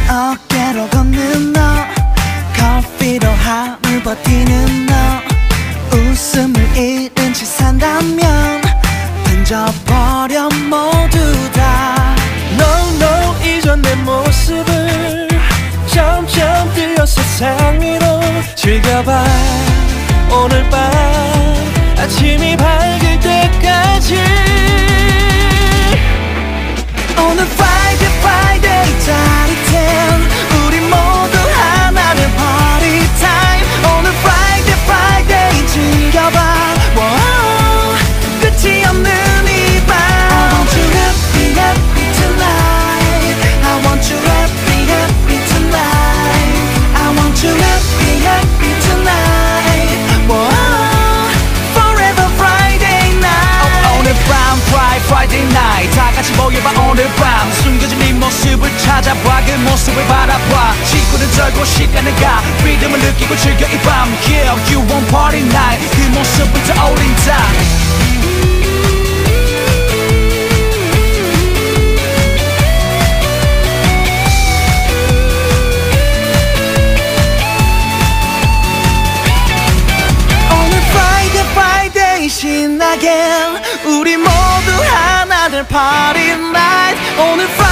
어깨로 걷는 너, 커피로 하루 버티는 너, 웃음을 잃은 채 산다면 던져버려 모두 다. No 이전 내 모습을 점점 들려 세상 위로 즐겨봐. 오늘 밤 아침이 밝을 때까지. 오늘 Friday 짜릿한 우리 모두 하나는 party time. 오늘 Friday 즐겨봐. wow, 끝이 없는 이 밤. I want you happy tonight. I want you happy tonight. I want you happy tonight. wow, forever Friday night. 오늘 밤 Friday night 다 같이 모여봐. 오늘 밤 숨겨진 네 모습을 찾아봐. 그 모습을 바라봐. 시간은 절고 시간은 가. 리듬을 느끼고 즐겨 이 밤. Yeah, you want party night. 그 모습을 떠올린다. 오늘 Friday 신나게 우리 모두 하나 될 party night. 오늘